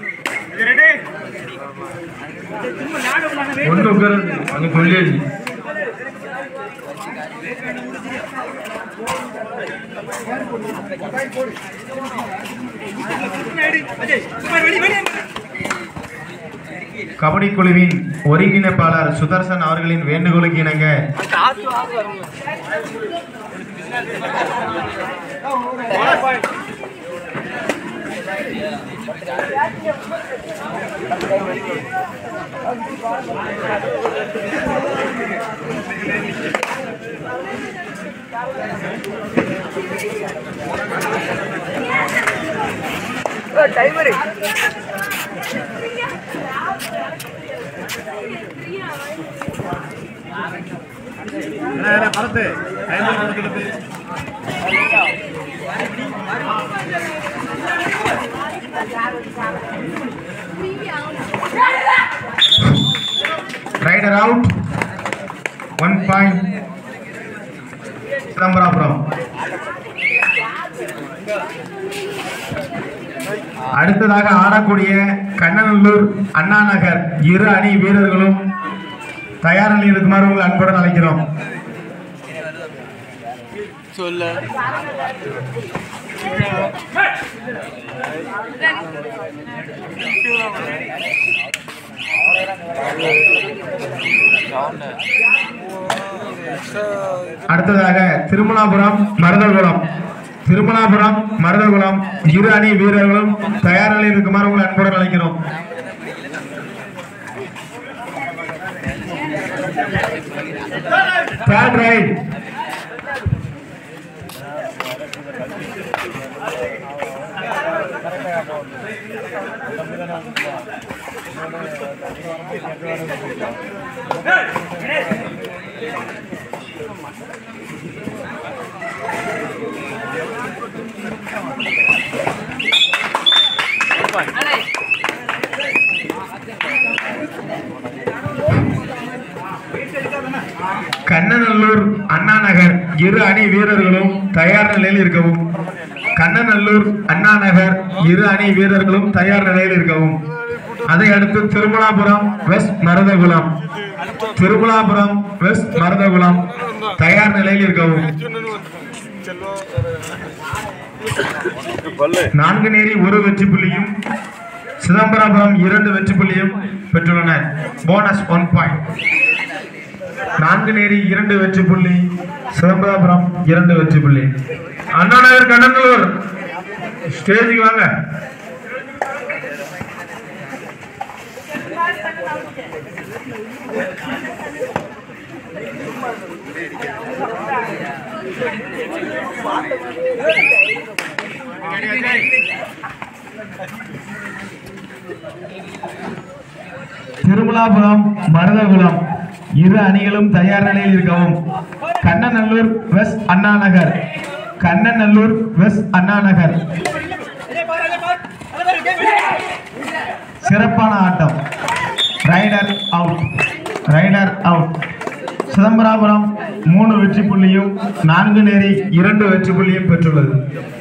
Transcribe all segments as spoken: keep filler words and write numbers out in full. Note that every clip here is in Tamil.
ஒன்று உட்காருங்க அங்கே சொல்லியாச்சு. கபடி குழுவின் ஒருங்கிணைப்பாளர் சுதர்சன் அவர்களின் வேண்டுகோளுக்கு இணங்க டைமர் பரத்து raider out. One point Chidambarapuram. அடுத்ததாக ஆடக்கூடிய கண்ணநல்லூர் அண்ணா நகர் இரு அணி வீரர்களும் தயார் நிலையில் இருக்குமாறு உங்கள் அன்புடன் அழைக்கிறோம். சொல்ல அடுத்ததாக திருமலாபுரம் மருதகுளம் திருமலாபுரம் மருதகுளம் இரு அணி வீரர்களும் தயார் நிலையில் இருக்குமாறு உங்கள் அன்புடன் அழைக்கிறோம். Third ride. கண்ணநல்லூர் அண்ணா நகர் இரு அணி வீரர்களும் தயார் நிலையில் இருக்கவும். கண்ணநல்லூர் அண்ணா நகர் இரு அணி வீரர்களும் தயார் நிலையில் இருக்கவும். அதை அடுத்து திருமலாபுரம் வெஸ்ட் மருதகுளம் திருமலாபுரம் வெஸ்ட் மருதகுளம் தயார் நிலையில் இருக்கவும். நான்கு நேரி ஒரு வெற்றி புள்ளியும் சிதம்பராபுரம் இரண்டு வெற்றி புள்ளியும் பெற்றுள்ளனர். Bonus one point. Nanguneri இரண்டு வெற்றி புள்ளி, சிதம்பராபுரம் இரண்டு வெற்றி புள்ளி. அண்ணா நகர் கண்ணநல்லூர் ஸ்டேஜுக்கு வாங்க. திருமலாபுரம் மருதகுளம் இரு அணிகளும் தயார் நிலையில் இருக்கவும். கண்ணநல்லூர் வெஸ்ட் அண்ணா நகர் கண்ணநல்லூர் வெஸ்ட் அண்ணா நகர் சிறப்பான ஆட்டம். Raider out raider out. Chidambarapuram மூணு வெற்றி புள்ளியும் நான்கு நேரி இரண்டு வெற்றி புள்ளியும் பெற்றுள்ளது.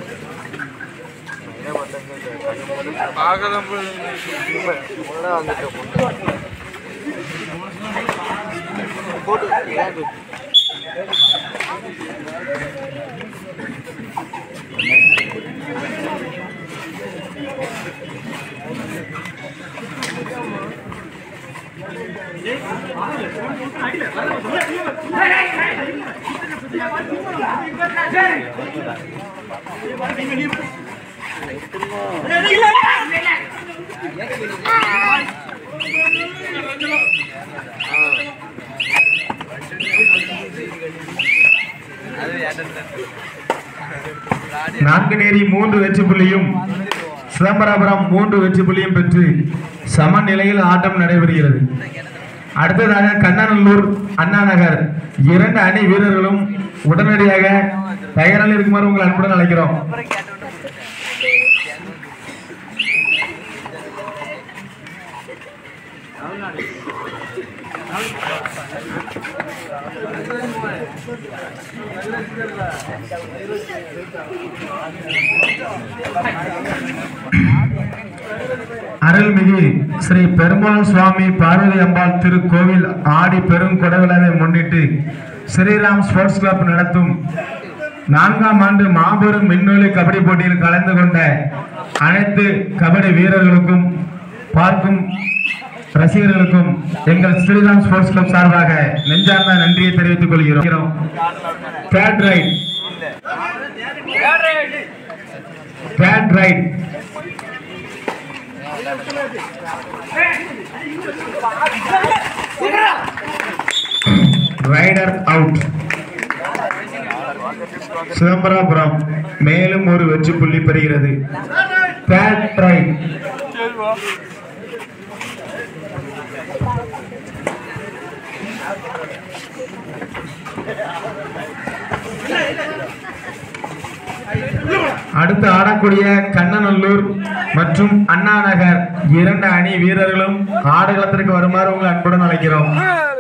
நான்கு நேரி மூன்று வெற்றி புள்ளியும் சிதம்பராபுரம் மூன்று வெற்றி புள்ளியும் பெற்று சமநிலையில் ஆட்டம் நடைபெறுகிறது. அடுத்ததாக கண்ணநல்லூர் அண்ணா நகர் இரண்டு அணி வீரர்களும் உடனடியாக தயாரில் இருக்குமாறு உங்கள் அன்புடன் அழைக்கிறோம். அருள்மிகு ஸ்ரீ பெருமாள் சுவாமி பார்வதி அம்பாள் திருக்கோவில் ஆடி பெரும் கொடவிழாவை முன்னிட்டு ஸ்ரீராம் ஸ்போர்ட்ஸ் கிளப் நடத்தும் நான்காம் ஆண்டு மாபெரும் மின்னொலி கபடி போட்டியில் கலந்து கொண்ட அனைத்து கபடி வீரர்களுக்கும் பார்க்கும் ரசிகர்களுக்கும் எங்கள் ஸ்ரீராம் ஸ்போர்ட்ஸ் கிளப் சார்பாக நெஞ்சார்ந்த நன்றியை தெரிவித்துக் கொள்கிறோம். Third right third right raider out. Chidambarapuram மேலும் ஒரு வெற்றி புள்ளி பெறுகிறது. தேர்ட் ரைட் அடுத்து ஆடக்கூடிய கண்ணநல்லூர் மற்றும் அண்ணா நகர் இரண்டு அணி வீரர்களும் ஆடுகளத்திற்கு வருமாறு உங்களை அன்புடன் அழைக்கிறோம்.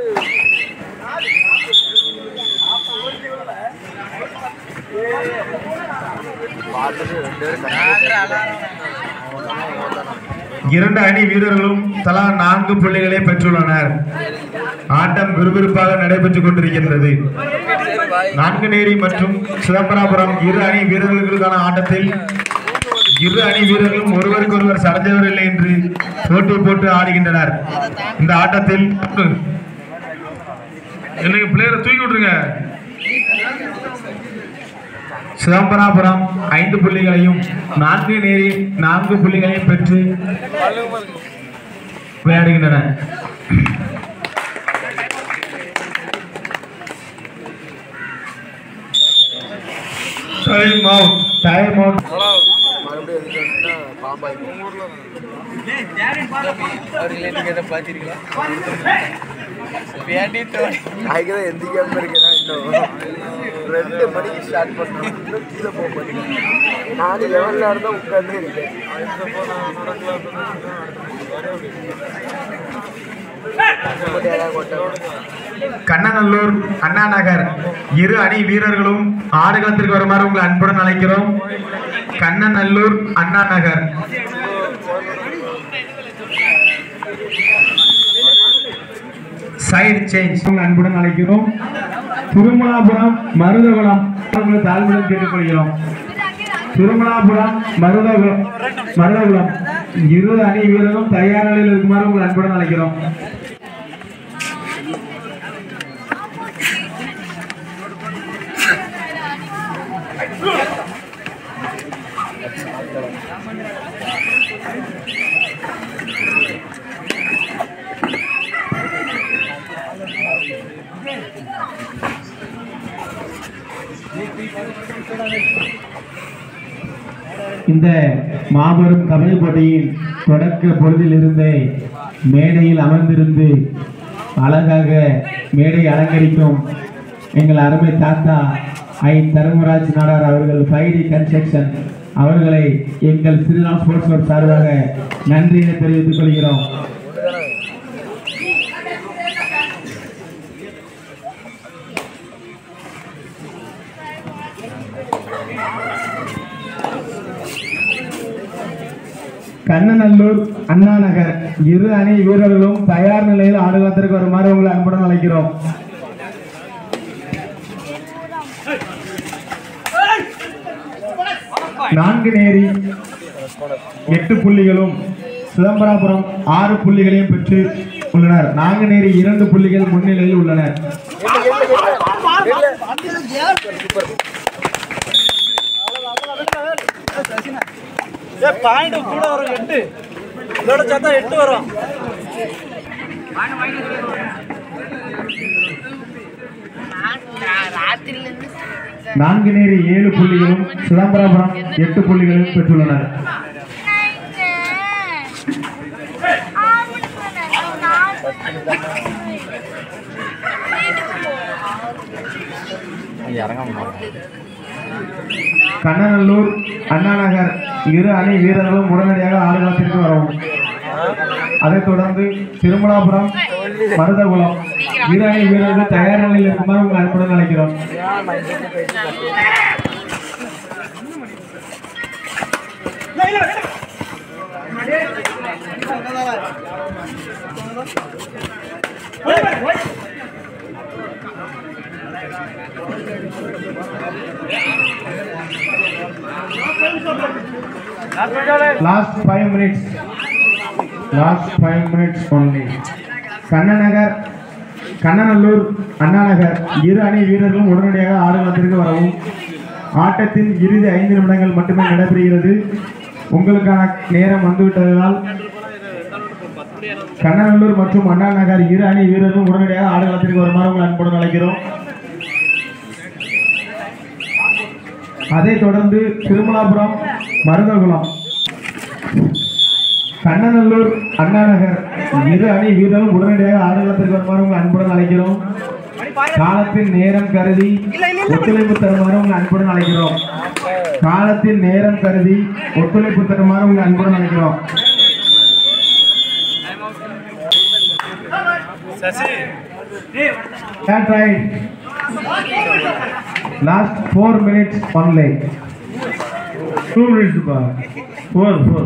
இரண்டு அணி வீரர்களும் தலா நான்கு புள்ளிகளை பெற்றுள்ளனர். ஆட்டம் விறுவிறுப்பாக நடைபெற்றுக் கொண்டிருக்கின்றது. நான்குநேரி மற்றும் சிதம்பரபுரம் இரு அணி வீரர்களுக்கான ஆட்டத்தில் இரு அணி வீரர்களும் ஒருவருக்கு ஒருவர் சடைந்தவரில்லை என்று போட்டி போட்டு ஆடுகின்றனர். இந்த ஆட்டத்தில் எனக்கு பிளேயரை தூக்கி விட்டுருங்க. சிதம்பரபுரம் ஐந்து புள்ளிகளையும் நான்கு நேரி நான்கு புள்ளிகளையும் பெற்று விளையாடுகின்றன. டைம் அவுட் டைம் அவுட் ரெண்டு மணிக்கு ஸ்டார்ட் பண்ணோம். கீழே போக மாட்டேங்க. நாலு லெவலில் இருந்தால் உட்கார்ந்து இருக்கேன். கண்ணநல்லூர் அண்ணா நகர் இரு அணி வீரர்களும் ஆடுகளத்திற்கு வருமாறு உங்களை அன்புடன் அழைக்கிறோம். கண்ணநல்லூர் அண்ணா நகர் சைடு சேஞ்ச் அன்புடன் அழைக்கிறோம். திருமலாபுரம் மருதகுளம் தாழ்மையுடன் கேட்டுக்கொள்கிறோம். திருமலாபுரம் மருதகுளம் மருதகுளம் இரு அணி வீரரும் தயார் நிலையில் இருக்குமாறு உங்களை அன்புடன் அழைக்கிறோம். இந்த மாபெரும் கபடி போட்டியின் தொடக்க பொழுதில் இருந்தே மேடையில் அமர்ந்திருந்து அழகாக மேடை அலங்கரிக்கும் எங்கள் அருமை தாத்தா ஐ தர்மராஜ் நாடார் அவர்கள் ஃபைடி கன்ஸ்ட்ரக்ஷன் அவர்களை எங்கள் ஸ்ரீராம் ஸ்போர்ட்ஸ் கிளப் சார்பாக நன்றியை தெரிவித்துக் கொள்கிறோம். கண்ணநல்லூர் அண்ணா நகர் இரு அணி வீரர்களும் தயார் நிலையில் ஆடுகளத்திற்கு வருமாறு உங்களை அன்புடன் அழைக்கிறோம். நான்கு நேரி எட்டு புள்ளிகளும் சிதம்பரபுரம் ஆறு புள்ளிகளையும் பெற்று உள்ளனர். நான்கு நேரி இரண்டு புள்ளிகள் முன்னிலையில் உள்ளனர். கூட வரும் எட்டு இதோட சேர்த்தா எட்டு வரும். நான்கு நேரி ஏழு புள்ளிகளும் சிதம்பரபுரம் எட்டு புள்ளிகளும் பெற்றுள்ளனர். கண்ணநல்லூர் அண்ணா நகர் இரு அணி வீரர்களும் உடனடியாக ஆடுகளத்திற்கு வரவும். அதைத் தொடர்ந்து திருமலாபுரம் மருதகுளம் இரு அணி வீரர்கள் தயார் நிலையில் இருக்குமாறு உங்கள் அன்புடன் அழைக்கிறோம். இல்ல இல்ல Last five minutes. Last five minutes only. கண்ணநகர் Kannanallur Annanagar இரு அணி வீரர்களும் உடனடியாக ஆடுகளத்திற்கு வரவும். ஆட்டத்தின் இறுதி ஐந்து நிமிடங்கள் மட்டுமே நடைபெறுகிறது. உங்களுக்கான நேரம் வந்துவிட்டதால் கண்ணநல்லூர் மற்றும் அண்ணாநகர் இரு அணி வீரர்களும் உடனடியாக ஆடுகளத்திற்கு வருமாறு உங்கள் அன்புடன் அழைக்கிறோம். அதைத் தொடர்ந்து திருமலாபுரம் மருதகுளம் கண்ணநல்லூர் அண்ணாநகர் இரு அணி வீரர்களும் உடனடியாக ஆடுகளத்திற்கு வருமாறு உங்கள் அன்புடன் அழைக்கிறோம். காலத்தின் நேரம் கருதி ஒத்துழைப்பு தருமாறு உங்கள் அன்புடன் அழைக்கிறோம். காலத்தின் நேரம் கருதி ஒத்துழைப்பு தருமாறு உங்கள் அன்புடன் அழைக்கிறோம். Last four minutes only. Two minutes ba. Four four.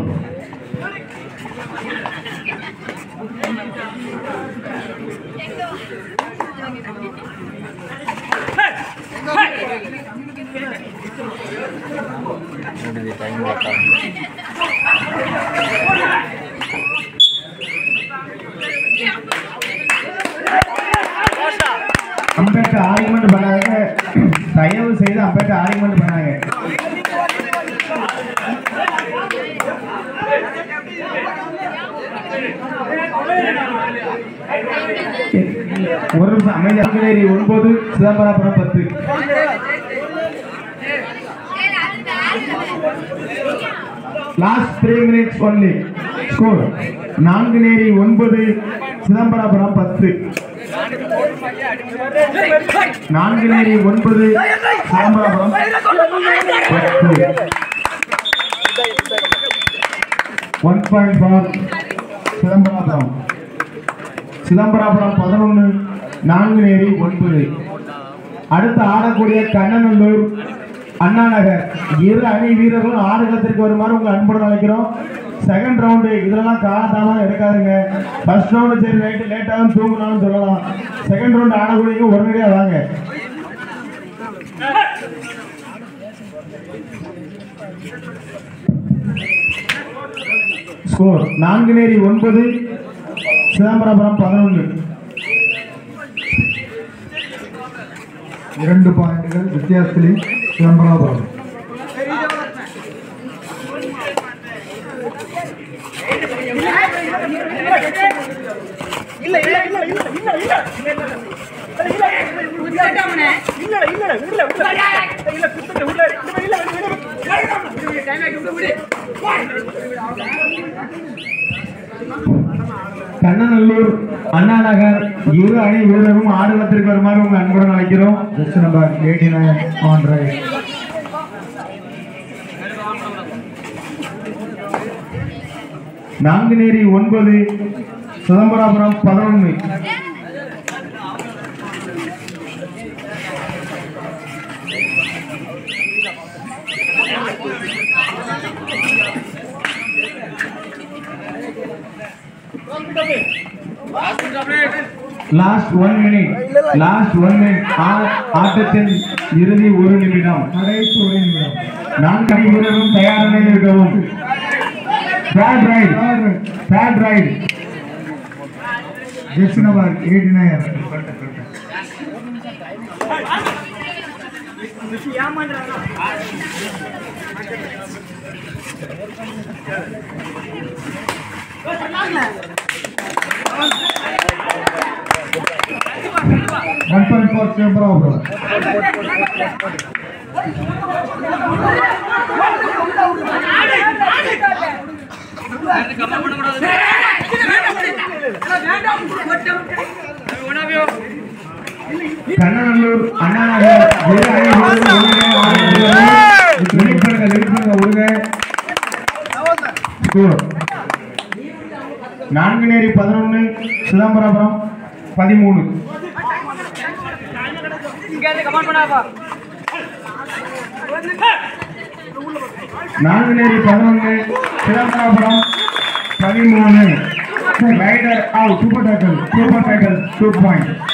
Ambedkar argument பண்ணாங்க. தயவு செய்து அம்பேத்கர் ஆர்குமெண்ட் பண்ணாங்க. ஒரு நிமிஷம் அமைதி. ஒன்பது சிதம்பராபுரம் பத்து. Last three minutes only. Score Nanguneri ஒன்பது சிதம்பராபுரம் பத்து. நான்குநேரி ஒன்பது சிதம்பராபுரம் பத்து. One point for Chidambarapuram. Chidambarapuram பதினொன்று நான்குநேரி ஒன்பது. அடுத்து ஆடக்கூடிய கண்ணநல்லூர் அண்ணாநகர் இரு அணி வீரர்களும் ஆடுகளத்திற்கு வருமாறு உங்கள் அன்புடன் அழைக்கிறோம். செகண்ட் ரவுண்டு இதெல்லாம் காலத்தாம எடுக்காதுங்க. ஃபர்ஸ்ட் ரவுண்டு சரி ரைட்டு லேட்டாகவும் தூங்கினாலும் சொல்லலாம். செகண்ட் ரவுண்டு ஆடக்கூடிய உடனடியாக வாங்க. ஸ்கோர் நான்குநேரி ஒன்பது சிதம்பராபுரம் பதினொன்று. இரண்டு பாயிண்டுகள் வித்தியாசத்தில் சிதம்பராபுரம். இல்ல இல்ல இல்ல இல்ல இல்ல இல்ல இல்ல இல்ல இல்ல இல்ல குத்துட்டு உள்ள இல்ல டைம் ஆகி விடு. கண்ணநல்லூர் அண்ணாநகர் இரு அணி வீரரும் ஆடுகளத்திற்கு வருமாறு உங்கள் அன்புடன் அழைக்கிறோம். Just number eighty nine on right. Nanguneri ஒன்பது சிதம்பராபுரம் பதினொன்று. Last one minute. Last one minute. ஆட்டத்தின் இறுதி ஒரு நிமிடம். கடைசி ஒரு நிமிடம். நான்கு அணி வீரரும் தயார் நிலையில் இருக்கவும். Bad right. Bad right. Jersey number eighty nine. One point four Ciambrava. Kannanallur Annanagar இரு அணி நான்குநேரி பதினொன்று சிதம்பராபுரம் பதிமூணு. நான்குநேரி பதினொன்று சிதம்பராபுரம் பதிமூணு. Raider out. Super tackle. Super tackle. Two point.